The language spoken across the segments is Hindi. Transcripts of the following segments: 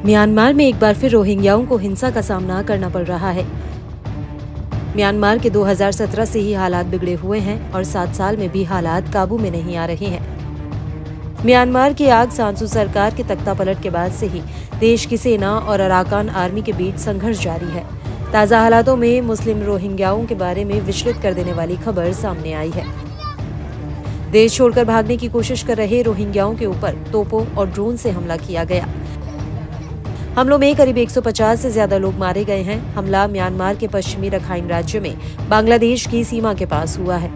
म्यांमार में एक बार फिर रोहिंग्याओं को हिंसा का सामना करना पड़ रहा है। म्यांमार के 2017 से ही हालात बिगड़े हुए हैं और 7 साल में भी हालात काबू में नहीं आ रहे हैं। म्यांमार की आग सांसू सरकार के तख्तापलट के बाद से ही देश की सेना और अराकान आर्मी के बीच संघर्ष जारी है। ताजा हालातों में मुस्लिम रोहिंग्याओं के बारे में विचलित कर देने वाली खबर सामने आई है। देश छोड़कर भागने की कोशिश कर रहे रोहिंग्याओं के ऊपर तोपों और ड्रोन से हमला किया गया। हमलों में करीब 150 से ज्यादा लोग मारे गए हैं। हमला म्यांमार के पश्चिमी रखाइन राज्य में बांग्लादेश की सीमा के पास हुआ है।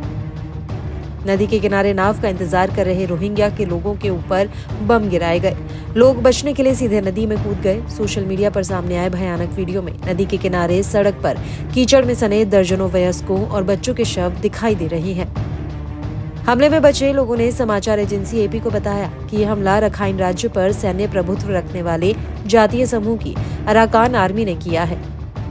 नदी के किनारे नाव का इंतजार कर रहे रोहिंग्या के लोगों के ऊपर बम गिराए गए। लोग बचने के लिए सीधे नदी में कूद गए। सोशल मीडिया पर सामने आए भयानक वीडियो में नदी के किनारे सड़क पर कीचड़ में सने दर्जनों वयस्कों और बच्चों के शव दिखाई दे रहे हैं। हमले में बचे लोगों ने समाचार एजेंसी एपी को बताया कि यह हमला रखाइन राज्य पर सैन्य प्रभुत्व रखने वाले जातीय समूह की अराकान आर्मी ने किया है।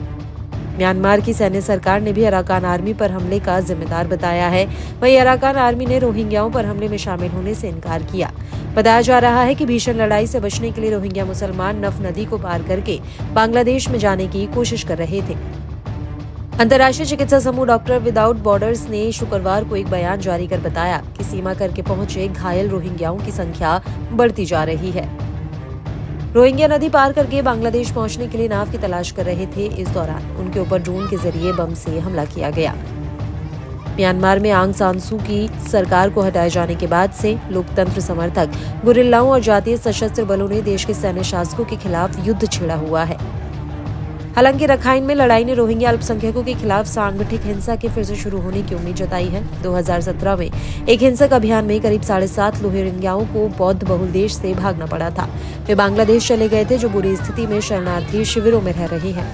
म्यांमार की सैन्य सरकार ने भी अराकान आर्मी पर हमले का जिम्मेदार बताया है। वहीं अराकान आर्मी ने रोहिंग्याओं पर हमले में शामिल होने से इनकार किया। बताया जा रहा है कि भीषण लड़ाई से बचने के लिए रोहिंग्या मुसलमान नफ नदी को पार करके बांग्लादेश में जाने की कोशिश कर रहे थे। अंतर्राष्ट्रीय चिकित्सा समूह डॉक्टर विदाउट बॉर्डर्स ने शुक्रवार को एक बयान जारी कर बताया कि सीमा करके पहुंचे घायल रोहिंग्याओं की संख्या बढ़ती जा रही है। रोहिंग्या नदी पार करके बांग्लादेश पहुंचने के लिए नाव की तलाश कर रहे थे। इस दौरान उनके ऊपर ड्रोन के जरिए बम से हमला किया गया। म्यांमार में आंग सान सू की सरकार को हटाए जाने के बाद से लोकतंत्र समर्थक, गुरिल्लाओं और जातीय सशस्त्र बलों ने देश के सैन्य शासकों के खिलाफ युद्ध छेड़ा हुआ है। हालांकि रखाइन में लड़ाई ने रोहिंग्या अल्पसंख्यकों के खिलाफ सांगठिक हिंसा के फिर से शुरू होने की उम्मीद जताई है। 2017 में एक हिंसक अभियान में करीब 7.5 रोहिंग्याओं को बौद्ध बहुल देश से भागना पड़ा था। वे बांग्लादेश चले गए थे, जो बुरी स्थिति में शरणार्थी शिविरों में रह रहे हैं।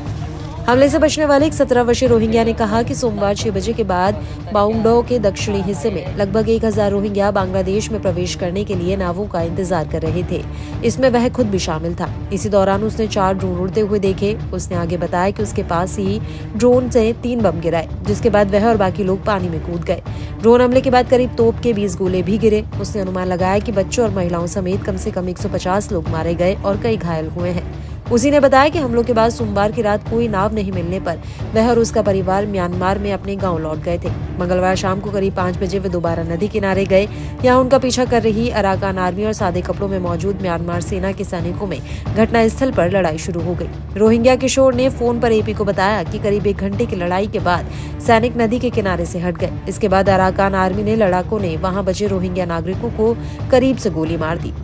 हमले से बचने वाले एक 17 वर्षीय रोहिंग्या ने कहा कि सोमवार 6 बजे के बाद बाउंगडो के दक्षिणी हिस्से में लगभग 1000 रोहिंग्या बांग्लादेश में प्रवेश करने के लिए नावों का इंतजार कर रहे थे। इसमें वह खुद भी शामिल था। इसी दौरान उसने 4 ड्रोन उड़ते हुए देखे। उसने आगे बताया कि उसके पास ही ड्रोन से 3 बम गिराए, जिसके बाद वह और बाकी लोग पानी में कूद गए। ड्रोन हमले के बाद करीब तोप के 20 गोले भी गिरे। उसने अनुमान लगाया कि बच्चों और महिलाओं समेत कम से कम 150 लोग मारे गए और कई घायल हुए हैं। उसी ने बताया कि हमलों के बाद सोमवार की रात कोई नाव नहीं मिलने पर वह और उसका परिवार म्यांमार में अपने गांव लौट गए थे। मंगलवार शाम को करीब 5 बजे वे दोबारा नदी किनारे गए। यहाँ उनका पीछा कर रही अराकान आर्मी और सादे कपड़ों में मौजूद म्यांमार सेना के सैनिकों में घटनास्थल पर लड़ाई शुरू हो गई। रोहिंग्या किशोर ने फोन पर एपी को बताया कि करीब 1 घंटे की लड़ाई के बाद सैनिक नदी के किनारे से हट गए। इसके बाद अराकान आर्मी ने लड़ाकों ने वहां बचे रोहिंग्या नागरिकों को करीब से गोली मार दी।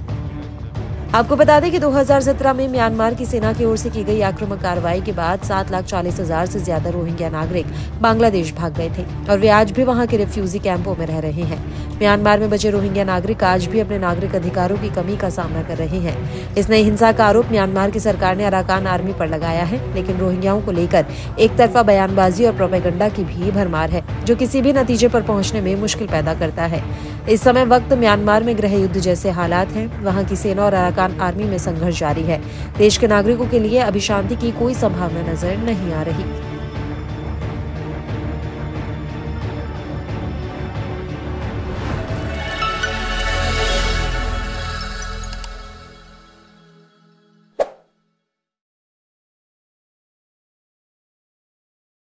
आपको बता दें कि 2017 में म्यांमार की सेना की ओर से की गई आक्रामक कार्रवाई के बाद 7,40,000 से ज्यादा रोहिंग्या नागरिक बांग्लादेश भाग गए थे और वे आज भी वहां के रिफ्यूजी कैंपों में रह रहे हैं। म्यांमार में बचे रोहिंग्या नागरिक आज भी अपने नागरिक अधिकारों की कमी का सामना कर रहे हैं। इस नई हिंसा का आरोप म्यांमार की सरकार ने अराकान आर्मी पर लगाया है, लेकिन रोहिंग्याओं को लेकर एक तरफा बयानबाजी और प्रोपेगेंडा की भी भरमार है, जो किसी भी नतीजे पर पहुंचने में मुश्किल पैदा करता है। इस समय वक्त म्यांमार में गृह युद्ध जैसे हालात हैं। वहां की सेना और अराकान आर्मी में संघर्ष जारी है। देश के नागरिकों के लिए अभी शांति की कोई संभावना नजर नहीं आ रही।